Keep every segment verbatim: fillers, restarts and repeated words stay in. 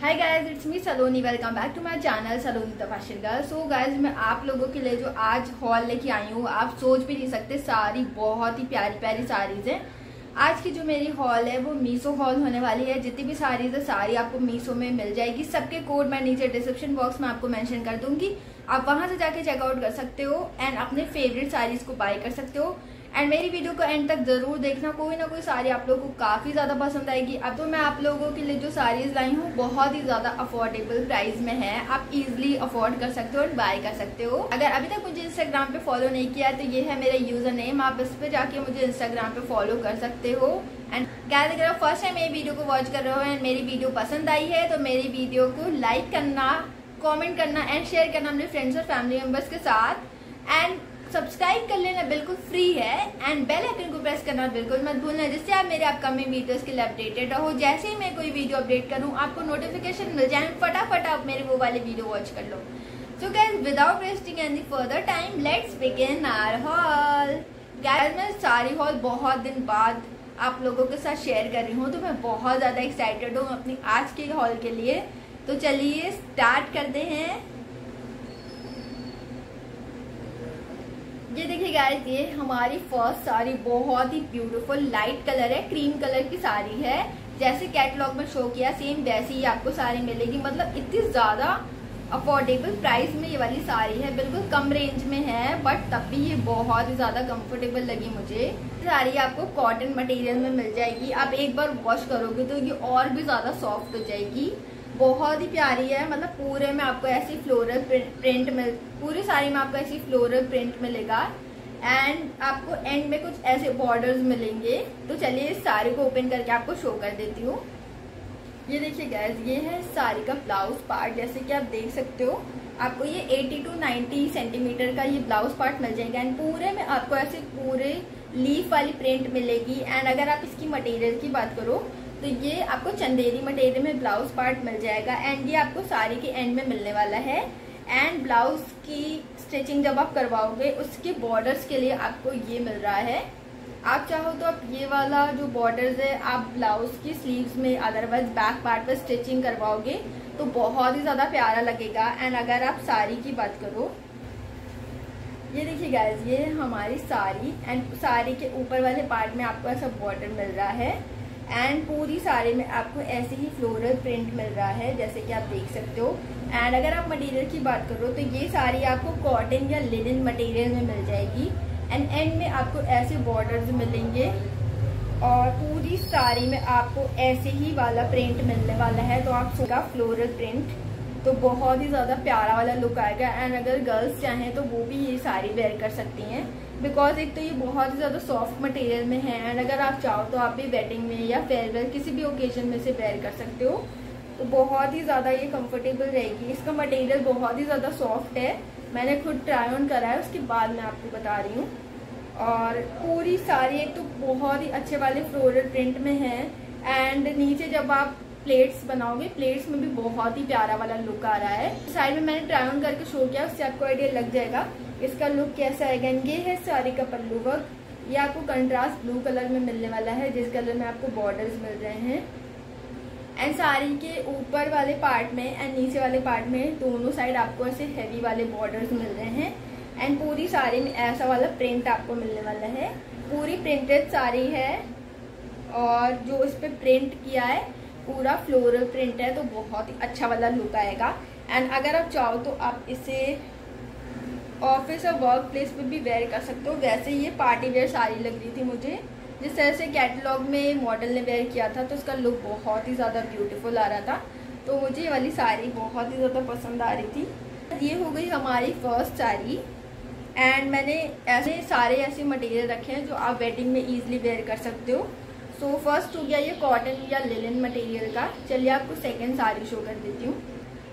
Hi guys, it's me Saloni. Welcome back to my channel Saloni the fashion girl. So guys, मैं आप लोगों के लिए जो आज हॉल लेके आई हूँ, आप सोच भी नहीं सकते, सारी बहुत ही प्यारी प्यारी साड़ीज हैं। आज की जो मेरी हॉल है वो मीशो हॉल होने वाली है। जितनी भी साड़ीज है सारी आपको मीशो में मिल जाएगी। सबके कोड मैं नीचे डिस्क्रिप्शन बॉक्स में आपको मेंशन कर दूंगी, आप वहां से जाके चेकआउट कर सकते हो एंड अपने फेवरेट साड़ीज को बाय कर सकते हो। एंड मेरी वीडियो को एंड तक जरूर देखना, कोई ना कोई साड़ी आप लोगों को काफी ज्यादा पसंद आएगी। अब तो मैं आप लोगों के लिए जो साड़ीज लाई हूँ बहुत ही ज्यादा अफोर्डेबल प्राइस में है, आप इजीली अफोर्ड कर सकते हो और बाय कर सकते हो। अगर अभी तक मुझे इंस्टाग्राम पे फॉलो नहीं किया तो ये है मेरा यूजर नेम, आप इस पे जाके मुझे इंस्टाग्राम पे फॉलो कर सकते हो। एंड गाइस, अगर आप फर्स्ट टाइम मेरी वीडियो को वॉच कर रहे हो एंड मेरी वीडियो पसंद आई है तो मेरी वीडियो को लाइक करना, कमेंट करना एंड शेयर करना अपने फ्रेंड्स और फैमिली मेंबर्स के साथ। एंड सब्सक्राइब कर लेना बिल्कुल फ्री है एंड बेल आइकन को प्रेस करना बिल्कुल मत भूलना, जिससे आप मेरे अपकमिंग वीडियोस के लिए अपडेटेड रहो। जैसे ही मैं कोई वीडियो अपडेट करूं आपको नोटिफिकेशन मिल जाए, फटाफट आप मेरे वो वाले वीडियो वॉच कर लो। So guys, without wasting any further time, let's begin our haul. Guys, मैं सारी हॉल बहुत दिन बाद आप लोगों के साथ शेयर कर रही हूँ, तो मैं बहुत ज्यादा एक्साइटेड हूँ अपनी आज के हॉल के लिए। तो चलिए स्टार्ट करते हैं। ये देखिए गाइस, ये हमारी फर्स्ट साड़ी बहुत ही ब्यूटीफुल लाइट कलर है, क्रीम कलर की साड़ी है। जैसे कैटलॉग में शो किया सेम वैसी ही आपको साड़ी मिलेगी। मतलब इतनी ज्यादा अफोर्डेबल प्राइस में ये वाली साड़ी है, बिल्कुल कम रेंज में है बट तब भी ये बहुत ही ज्यादा कंफर्टेबल लगी मुझे। साड़ी आपको कॉटन मटेरियल में मिल जाएगी, आप एक बार वॉश करोगे तो ये और भी ज्यादा सॉफ्ट हो जाएगी। बहुत ही प्यारी है, मतलब पूरे में आपको ऐसी फ्लोरल प्रिंट मिल पूरी साड़ी में आपको ऐसी फ्लोरल प्रिंट मिलेगा एंड आपको एंड में कुछ ऐसे बॉर्डर्स मिलेंगे। तो चलिए इस साड़ी को ओपन करके आपको शो कर देती हूँ। ये देखिए गाइस, ये है साड़ी का ब्लाउज पार्ट। जैसे कि आप देख सकते हो, आपको ये अस्सी टू नब्बे सेंटीमीटर का ये ब्लाउज पार्ट मिल जाएगा एंड पूरे में आपको ऐसे पूरे लीफ वाली प्रिंट मिलेगी। एंड अगर आप इसकी मटेरियल की बात करो तो ये आपको चंदेरी मटेरियल में ब्लाउज पार्ट मिल जाएगा एंड ये आपको साड़ी के एंड में मिलने वाला है। एंड ब्लाउज की स्टिचिंग जब आप करवाओगे उसके बॉर्डर्स के लिए आपको ये मिल रहा है। आप चाहो तो आप ये वाला जो बॉर्डर्स है आप ब्लाउज की स्लीव्स में, अदरवाइज बैक पार्ट पर स्टिचिंग करवाओगे तो बहुत ही ज्यादा प्यारा लगेगा। एंड अगर आप साड़ी की बात करो, ये देखिए गाइस, ये हमारी साड़ी एंड साड़ी के ऊपर वाले पार्ट में आपको ऐसा बॉर्डर मिल रहा है एंड पूरी साड़ी में आपको ऐसे ही फ्लोरल प्रिंट मिल रहा है, जैसे कि आप देख सकते हो। एंड अगर आप मटेरियल की बात करो तो ये साड़ी आपको कॉटन या लिनन मटेरियल में मिल जाएगी एंड एंड में आपको ऐसे बॉर्डर्स मिलेंगे और पूरी साड़ी में आपको ऐसे ही वाला प्रिंट मिलने वाला है। तो आप का फ्लोरल प्रिंट तो बहुत ही ज्यादा प्यारा वाला लुक आएगा। एंड अगर गर्ल्स चाहें तो वो भी ये साड़ी वेयर कर सकती हैं, बिकॉज एक तो ये बहुत ही ज्यादा सॉफ्ट मटेरियल में है एंड अगर आप चाहो तो आप भी वेडिंग में या फेयरवेल किसी भी ओकेजन में से वेयर कर सकते हो। तो बहुत ही ज्यादा ये कंफर्टेबल रहेगी। इसका मटेरियल बहुत ही ज्यादा सॉफ्ट है, मैंने खुद ट्राई ऑन करा है, उसके बाद मैं आपको बता रही हूँ। और पूरी साड़ी एक तो बहुत ही अच्छे वाले फ्लोरल प्रिंट में है एंड नीचे जब आप प्लेट्स बनाओगे, प्लेट्स में भी बहुत ही प्यारा वाला लुक आ रहा है। साइड में मैंने ट्राई ऑन करके शो किया, उससे आपको आइडिया लग जाएगा इसका लुक कैसा आएगा। ये है साड़ी का पल्लू वर्क, ये आपको कंट्रास्ट ब्लू कलर में मिलने वाला है, जिस कलर में आपको बॉर्डर्स मिल रहे हैं। एंड साड़ी के ऊपर वाले पार्ट में एंड नीचे वाले पार्ट में दोनों साइड आपको ऐसे हैवी वाले बॉर्डर्स मिल रहे हैं एंड पूरी साड़ी में ऐसा वाला प्रिंट आपको मिलने वाला है। पूरी प्रिंटेड साड़ी है और जो इस पे प्रिंट किया है पूरा फ्लोरल प्रिंट है, तो बहुत ही अच्छा वाला लुक आएगा। एंड अगर आप चाहो तो आप इसे ऑफिस और वर्क प्लेस पे भी वेयर कर सकते हो। वैसे ये पार्टी वेयर साड़ी लग रही थी मुझे, जिस तरह से कैटलॉग में मॉडल ने वेयर किया था तो उसका लुक बहुत ही ज़्यादा ब्यूटीफुल आ रहा था, तो मुझे ये वाली साड़ी बहुत ही ज़्यादा पसंद आ रही थी। ये हो गई हमारी फर्स्ट साड़ी एंड मैंने ऐसे सारे ऐसे मटेरियल रखे हैं जो आप वेडिंग में ईजिली वेयर कर सकते हो। सो so, फर्स्ट हो गया ये कॉटन या लिनन मटेरियल का। चलिए आपको सेकेंड साड़ी शो कर देती हूँ।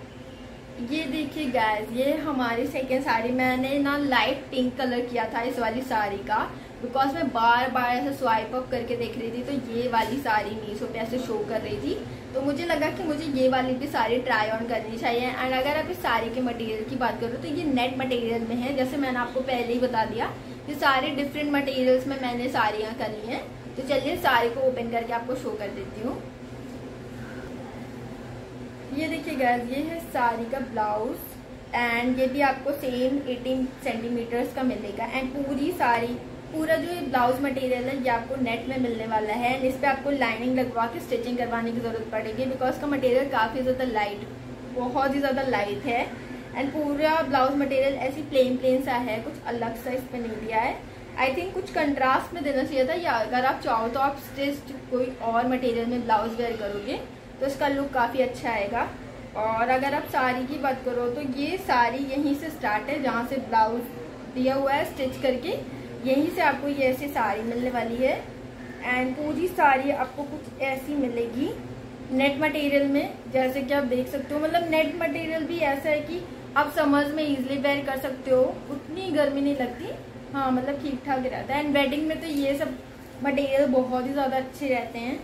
ये देखिए गाइस, ये हमारी सेकेंड साड़ी, मैंने ना लाइट पिंक कलर किया था इस वाली साड़ी का, बिकॉज मैं बार बार ऐसे स्वाइप अप करके देख रही थी तो ये वाली साड़ी मीशो पे ऐसे शो कर रही थी, तो मुझे लगा कि मुझे ये वाली भी साड़ी ट्राई ऑन करनी चाहिए। एंड अगर आप इस साड़ी के मटेरियल की बात करो तो ये नेट मटेरियल में है, जैसे मैंने आपको पहले ही बता दिया, ये सारे डिफरेंट मटेरियल्स में मैंने साड़ियाँ करी हैं। तो चलिए साड़ी को ओपन करके आपको शो कर देती हूँ। ये देखिए गाइस, ये है साड़ी का ब्लाउज एंड ये भी आपको सेम अठारह सेंटीमीटर्स का मिलेगा। एंड पूरी साड़ी, पूरा जो ये ब्लाउज मटेरियल है ये आपको नेट में मिलने वाला है। एंड इस पर आपको लाइनिंग लगवा के स्टिचिंग करवाने की जरूरत पड़ेगी बिकॉज का मटेरियल काफी ज्यादा लाइट, बहुत ही ज्यादा लाइट है। एंड पूरा ब्लाउज मटेरियल ऐसी प्लेन प्लेन सा है, कुछ अलग सा इस पे नहीं दिया है। आई थिंक कुछ कंट्रास्ट में देना चाहिए था, या अगर आप चाहो तो आप स्टिच कोई और मटेरियल में ब्लाउज वेयर करोगे तो इसका लुक काफी अच्छा आएगा। और अगर आप साड़ी की बात करो तो ये साड़ी यहीं से स्टार्ट है, जहाँ से ब्लाउज दिया हुआ है स्टिच करके, यहीं से आपको ये ऐसी साड़ी मिलने वाली है। एंड पूरी साड़ी आपको कुछ ऐसी मिलेगी नेट मटेरियल में, जैसे कि आप देख सकते हो। मतलब नेट मटेरियल भी ऐसा है कि आप समर्स में इजिली वेयर कर सकते हो, उतनी गर्मी नहीं लगती। हाँ, मतलब ठीक ठाक रहता है। एंड वेडिंग में तो ये सब मटेरियल बहुत ही ज्यादा अच्छे रहते हैं।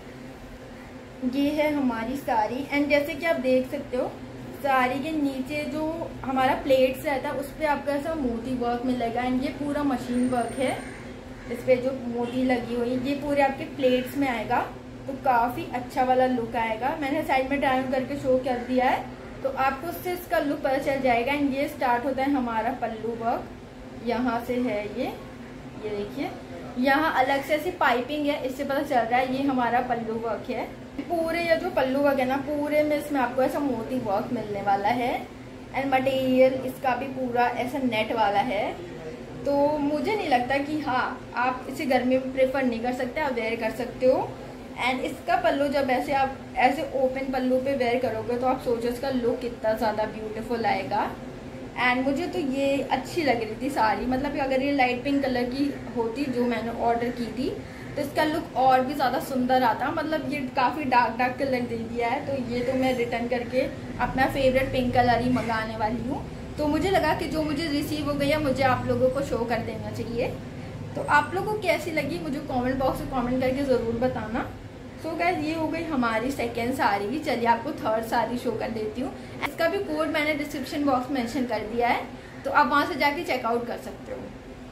ये है हमारी साड़ी एंड जैसे कि आप देख सकते हो साड़ी के नीचे जो हमारा प्लेट्स रहता है उस पर आपका ऐसा मोती वर्क मिलेगा। एंड ये पूरा मशीन वर्क है, इस पे जो मोती लगी हुई ये पूरे आपके प्लेट्स में आएगा, तो काफी अच्छा वाला लुक आएगा। मैंने साइड में टाइम करके शो कर दिया है तो आपको उससे इसका लुक पता चल जाएगा। एंड ये स्टार्ट होता है हमारा पल्लू वर्क, यहाँ से है ये ये देखिए, यहाँ अलग से ऐसी पाइपिंग है, इससे पता चल रहा है ये हमारा पल्लू वर्क है। पूरे ये जो पल्लू वर्क है ना, पूरे में इसमें आपको ऐसा मोती वर्क मिलने वाला है। एंड मटेरियल इसका भी पूरा ऐसा नेट वाला है, तो मुझे नहीं लगता कि हाँ आप इसे गर्मी में प्रेफर नहीं कर सकते, आप वेयर कर सकते हो। एंड इसका पल्लू जब ऐसे आप ऐसे ओपन पल्लू पे वेयर करोगे तो आप सोचो इसका लुक कितना ज़्यादा ब्यूटीफुल आएगा। एंड मुझे तो ये अच्छी लग रही थी साड़ी, मतलब कि अगर ये लाइट पिंक कलर की होती जो मैंने ऑर्डर की थी तो इसका लुक और भी ज़्यादा सुंदर आता। मतलब ये काफ़ी डार्क डार्क कलर दे दिया है, तो ये तो मैं रिटर्न करके अपना फेवरेट पिंक कलर ही मंगाने वाली हूँ। तो मुझे लगा कि जो मुझे रिसीव हो गई है मुझे आप लोगों को शो कर देना चाहिए। तो आप लोगों को कैसी लगी मुझे कमेंट बॉक्स में कमेंट करके ज़रूर बताना। सो so गाइस, ये हो गई हमारी सेकेंड साड़ी। चलिए आपको थर्ड साड़ी शो कर देती हूँ। इसका भी कोड मैंने डिस्क्रिप्शन बॉक्स में मेंशन कर दिया है, तो आप वहाँ से जाके चेकआउट कर सकते हो।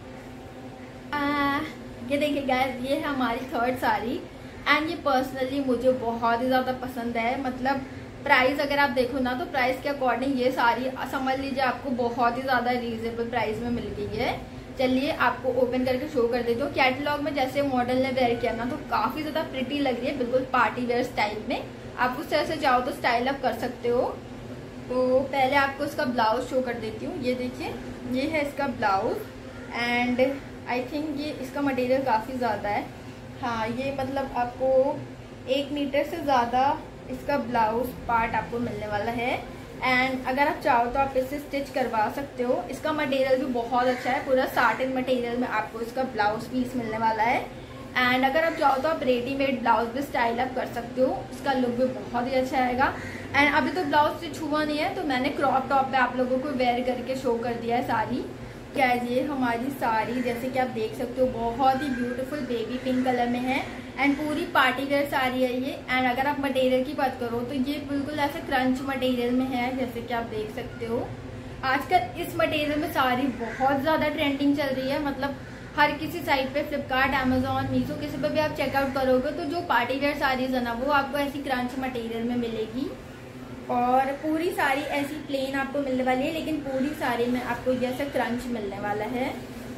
आ, ये देखिए गाइस, ये है हमारी थर्ड साड़ी एंड ये पर्सनली मुझे बहुत ही ज़्यादा पसंद है। मतलब प्राइस अगर आप देखो ना तो प्राइस के अकॉर्डिंग ये साड़ी समझ लीजिए आपको बहुत ही ज़्यादा रीजनेबल प्राइस में मिल गई है। चलिए आपको ओपन करके शो कर देती हूँ। कैटलॉग में जैसे मॉडल ने वेयर किया ना तो काफी ज्यादा प्रिटी लग रही है, बिल्कुल पार्टी वेयर स्टाइल में। आप उससे ऐसे चाहो तो स्टाइल अप कर सकते हो। तो पहले आपको इसका ब्लाउज शो कर देती हूँ। ये देखिए, ये है इसका ब्लाउज एंड आई थिंक ये इसका मटेरियल काफी ज्यादा है। हाँ, ये मतलब आपको एक मीटर से ज्यादा इसका ब्लाउज पार्ट आपको मिलने वाला है। एंड अगर आप चाहो तो आप इससे स्टिच करवा सकते हो। इसका मटेरियल भी बहुत अच्छा है, पूरा साटिन मटेरियल में आपको इसका ब्लाउज पीस मिलने वाला है। एंड अगर आप चाहो तो आप रेडीमेड ब्लाउज भी स्टाइल अप कर सकते हो, इसका लुक भी बहुत ही अच्छा आएगा। एंड अभी तो ब्लाउज स्टिच हुआ नहीं है तो मैंने क्रॉप टॉप पे आप लोगों को वेयर करके शो कर दिया है साड़ी। क्या ये हमारी साड़ी जैसे कि आप देख सकते हो बहुत ही ब्यूटीफुल बेबी पिंक कलर में है एंड पूरी पार्टी वेयर साड़ी है ये। एंड अगर आप मटेरियल की बात करो तो ये बिल्कुल ऐसे क्रंच मटेरियल में है, जैसे कि आप देख सकते हो। आजकल इस मटेरियल में साड़ी बहुत ज्यादा ट्रेंडिंग चल रही है। मतलब हर किसी साइट पे, फ्लिपकार्ट, अमेजोन, मीशो, किसी पर भी आप चेकआउट करोगे तो जो पार्टी वेयर साड़ीज है ना वो आपको ऐसी क्रंच मटेरियल में मिलेगी। और पूरी साड़ी ऐसी प्लेन आपको मिलने वाली है, लेकिन पूरी साड़ी में आपको जैसे क्रंच मिलने वाला है।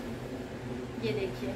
ये देखिए,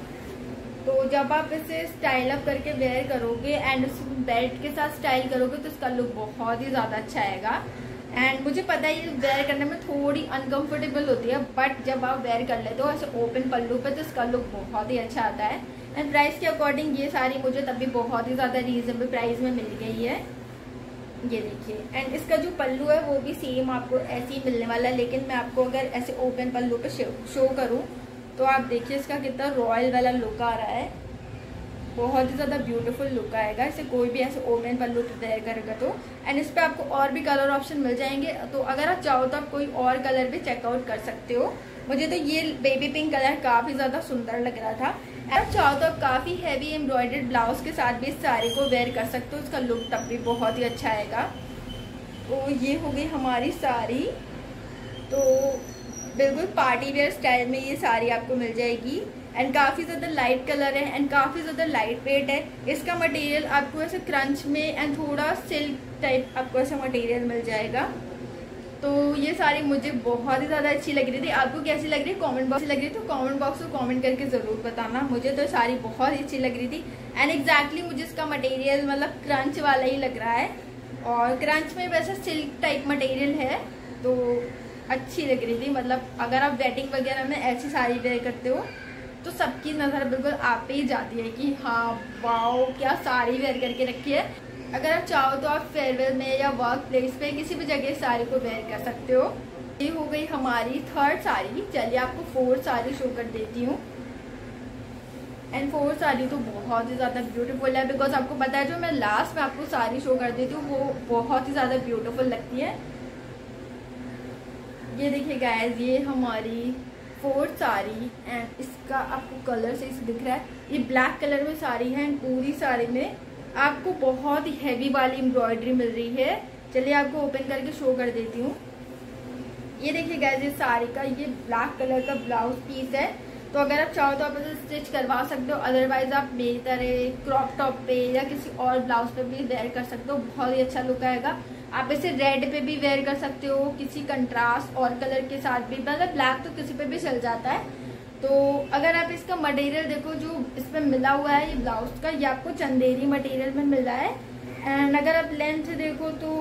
तो जब आप इसे स्टाइल अप करके वेयर करोगे एंड उस बेल्ट के साथ स्टाइल करोगे तो इसका लुक बहुत ही ज्यादा अच्छा आएगा। एंड मुझे पता है ये वेयर करने में थोड़ी अनकंफर्टेबल होती है, बट जब आप वेयर कर लेते हो ऐसे ओपन पल्लू पे तो इसका लुक बहुत ही अच्छा आता है। एंड प्राइस के अकॉर्डिंग ये साड़ी मुझे तभी बहुत ही ज्यादा रीजनेबल प्राइस में मिल गई है। ये देखिए, एंड इसका जो पल्लू है वो भी सेम आपको ऐसे ही मिलने वाला है, लेकिन मैं आपको अगर ऐसे ओपन पल्लू पे शो करूं तो आप देखिए इसका कितना रॉयल वाला लुक आ रहा है, बहुत ही ज़्यादा ब्यूटीफुल लुक आएगा इसे कोई भी ऐसे ओपन पल्लू पे वेयर करेगा तो। एंड इस पे आपको और भी कलर ऑप्शन मिल जाएंगे, तो अगर आप चाहो तो आप कोई और कलर भी चेकआउट कर सकते हो। मुझे तो ये बेबी पिंक कलर काफ़ी ज़्यादा सुंदर लग रहा था। आप चाहो तो आप काफ़ी हैवी एम्ब्रॉयडर्ड ब्लाउज के साथ भी इस साड़ी को वेयर कर सकते हो, इसका लुक तब भी बहुत ही अच्छा आएगा। तो ये हो गई हमारी साड़ी, तो बिल्कुल पार्टी वेयर स्टाइल में ये साड़ी आपको मिल जाएगी। एंड काफ़ी ज़्यादा लाइट कलर है एंड काफ़ी ज़्यादा लाइट वेट है। इसका मटेरियल आपको ऐसे क्रंच में एंड थोड़ा सिल्क टाइप आपको ऐसा मटेरियल मिल जाएगा। तो ये साड़ी मुझे बहुत ही ज़्यादा अच्छी लग रही थी। आपको कैसी लग रही है कमेंट बॉक्स लग रही है तो कमेंट बॉक्स को कमेंट करके ज़रूर बताना। मुझे तो साड़ी बहुत ही अच्छी लग रही थी एंड एग्जैक्टली मुझे इसका मटेरियल मतलब क्रंच वाला ही लग रहा है, और क्रंच में वैसे सिल्क टाइप मटेरियल है तो अच्छी लग रही थी। मतलब अगर आप वेडिंग वगैरह में ऐसी साड़ी वेयर करते हो तो सबकी नज़र बिल्कुल आप पे ही जाती है कि हाँ वाओ क्या साड़ी वेयर करके रखी है। अगर आप चाहो तो आप फेयरवेल में या वर्क प्लेस पे किसी भी जगह साड़ी को वेयर कर सकते हो। ये हो गई हमारी थर्ड साड़ी। चलिए आपको फोर्थ साड़ी शो कर देती हूँ। एंड फोर्थ साड़ी तो बहुत ही ज़्यादा ब्यूटीफुल है, बिकॉज आपको पता है जो मैं लास्ट में आपको साड़ी शो कर देती हूँ वो बहुत ही ज़्यादा ब्यूटीफुल लगती है। ये देखिए गाइस, ये हमारी फोर्थ साड़ी एंड इसका आपको कलर से इसे दिख रहा है, ये ब्लैक कलर में साड़ी है एंड पूरी साड़ी में आपको बहुत ही हैवी वाली एम्ब्रॉयडरी मिल रही है। चलिए आपको ओपन करके शो कर देती हूँ। ये देखिए गाइस, ये साड़ी का ये ब्लैक कलर का ब्लाउज पीस है। तो अगर आप चाहो तो आप इसे स्टिच करवा सकते हो, अदरवाइज आप मेरी तरह क्रॉप टॉप पे या किसी और ब्लाउज पे भी वेयर कर सकते हो, बहुत ही अच्छा लुक आएगा। आप इसे रेड पे भी वेयर कर सकते हो, किसी कंट्रास्ट और कलर के साथ भी, मतलब ब्लैक तो किसी पे भी चल जाता है। तो अगर आप इसका मटेरियल देखो जो इसमें मिला हुआ है ये ब्लाउज का, ये आपको चंदेरी मटेरियल में मिल रहा है। एंड अगर आप लेंथ देखो तो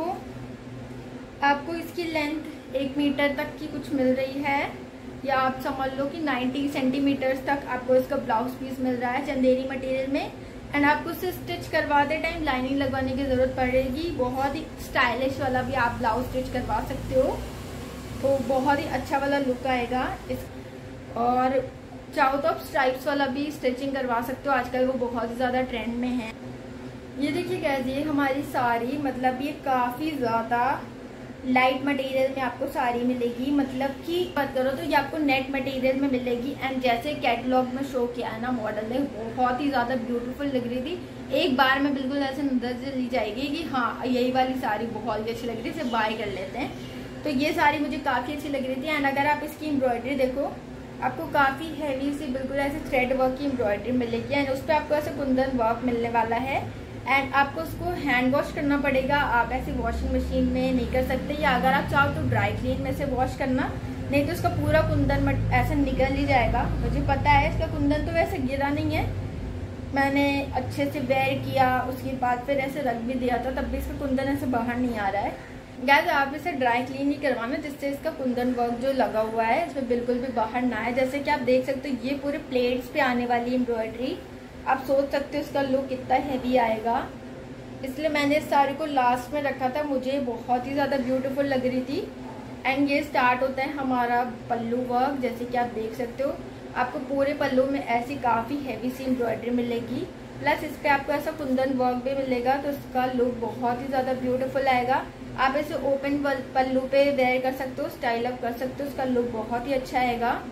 आपको इसकी लेंथ एक मीटर तक की कुछ मिल रही है, या आप समझ लो कि नब्बे सेंटीमीटर्स तक आपको इसका ब्लाउज पीस मिल रहा है चंदेरी मटेरियल में। एंड आपको इसे स्टिच करवाते टाइम लाइनिंग लगवाने की जरूरत पड़ेगी। बहुत ही स्टाइलिश वाला भी आप ब्लाउज स्टिच करवा सकते हो, तो बहुत ही अच्छा वाला लुक आएगा इस। और चाहो तो आप स्ट्राइप्स वाला भी स्टिचिंग करवा सकते हो, आजकल वो बहुत ही ज़्यादा ट्रेंड में है। ये देखिए गाइस, ये हमारी साड़ी मतलब ये काफ़ी ज़्यादा लाइट मटेरियल में आपको साड़ी मिलेगी, मतलब कि बात करो तो ये आपको नेट मटेरियल में मिलेगी। एंड जैसे कैटलॉग में शो किया है ना मॉडल ने, बहुत ही ज़्यादा ब्यूटीफुल लग रही थी। एक बार में बिल्कुल ऐसे नजर ली जाएगी कि हाँ यही वाली साड़ी बहुत ही अच्छी लग रही है, इसे बाय कर लेते हैं। तो ये साड़ी मुझे काफ़ी अच्छी लग रही थी। एंड अगर आप इसकी एम्ब्रॉयडरी देखो, आपको काफ़ी हैवी सी बिल्कुल ऐसे थ्रेड वर्क की एम्ब्रॉयडरी मिलेगी एंड उस पर आपको ऐसे कुंदन वर्क मिलने वाला है। एंड आपको उसको हैंड वॉश करना पड़ेगा, आप ऐसे वॉशिंग मशीन में नहीं कर सकते, या अगर आप चाहो तो ड्राई क्लीन में से वॉश करना, नहीं तो इसका पूरा कुंदन ऐसे निकल ही जाएगा। मुझे पता है इसका कुंदन तो वैसे गिरा नहीं है, मैंने अच्छे से वेयर किया उसके बाद फिर ऐसे रख भी दिया था, तब भी इसका कुंदन ऐसे बाहर नहीं आ रहा है। गाइस आप इसे ड्राई क्लीन ही करवाना, जिससे इसका कुंदन वर्क जो लगा हुआ है इसमें बिल्कुल भी बाहर ना आए। जैसे कि आप देख सकते हो ये पूरे प्लेट्स पे आने वाली एम्ब्रॉयडरी, आप सोच सकते हो इसका लुक कितना हैवी आएगा, इसलिए मैंने इस साड़ी को लास्ट में रखा था। मुझे बहुत ही ज़्यादा ब्यूटीफुल लग रही थी। एंड ये स्टार्ट होता है हमारा पल्लू वर्क, जैसे कि आप देख सकते हो आपको पूरे पल्लू में ऐसी काफ़ी हैवी सी एम्ब्रॉयडरी मिलेगी, प्लस इस पर आपको ऐसा कुंदन वर्क भी मिलेगा, तो इसका लुक बहुत ही ज़्यादा ब्यूटीफुल आएगा। आप इसे ओपन पल्लू पे वेयर कर सकते हो, स्टाइल अप कर सकते हो, उसका लुक बहुत ही अच्छा आएगा।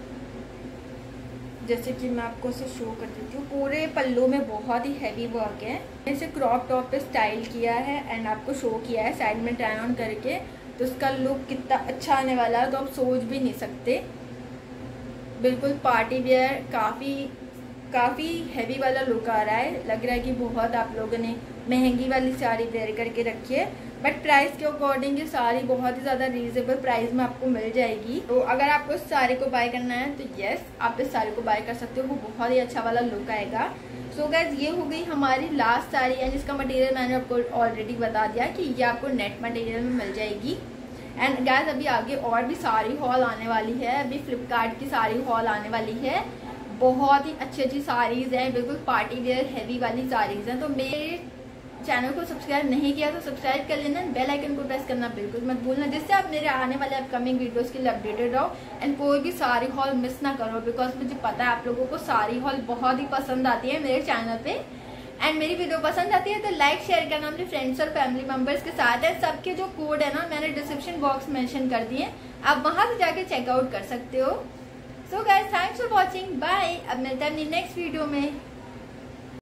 जैसे कि मैं आपको इसे शो कर देती हूँ, पूरे पल्लू में बहुत ही हैवी वर्क है। इसे क्रॉप टॉप पे स्टाइल किया है एंड आपको शो किया है साइड में ट्राई ऑन करके, तो इसका लुक कितना अच्छा आने वाला है तो आप सोच भी नहीं सकते। बिल्कुल पार्टी वेयर काफ़ी काफ़ी हैवी वाला लुक आ रहा है, लग रहा है कि बहुत आप लोगों ने महंगी वाली साड़ी वेयर करके रखी है, बट प्राइस के अकॉर्डिंग ये साड़ी बहुत ही ज़्यादा रीजनेबल प्राइस में आपको मिल जाएगी। तो अगर आपको इस साड़ी को बाय करना है तो यस आप इस साड़ी को बाय कर सकते हो, वो बहुत ही अच्छा वाला लुक आएगा। सो so गाइस ये हो गई हमारी लास्ट साड़ी है, जिसका मटेरियल मैंने आपको ऑलरेडी बता दिया कि ये आपको नेट मटेरियल में मिल जाएगी। एंड गाइस अभी आगे और भी साड़ी हॉल आने वाली है, अभी फ्लिपकार्ट की साड़ी हॉल आने वाली है, बहुत ही अच्छी अच्छी साड़ीज़ हैं, बिल्कुल पार्टी वेयर हैवी वाली साड़ीज़ हैं। तो मेरे चैनल को सब्सक्राइब नहीं किया तो सब्सक्राइब कर लेना, बेल आइकन को प्रेस करना बिल्कुल मत भूलना, जिससे आप मेरे आने वाले अपकमिंग वीडियोस के लिए अपडेटेड रहो एंड कोई भी साड़ी हॉल मिस ना करो, बिकॉज मुझे पता है आप लोगों को साड़ी हॉल बहुत ही पसंद आती है मेरे चैनल पे। एंड मेरी वीडियो पसंद आती है तो लाइक शेयर करना अपने फ्रेंड्स और फैमिली मेंबर्स के साथ है। सबके जो कोड है ना मैंने डिस्क्रिप्शन बॉक्स मेंशन कर दिए, आप वहां से जाके चेकआउट कर सकते हो। So guys thanks for watching, bye. अब मिलते हैं अपनी नेक्स्ट वीडियो में।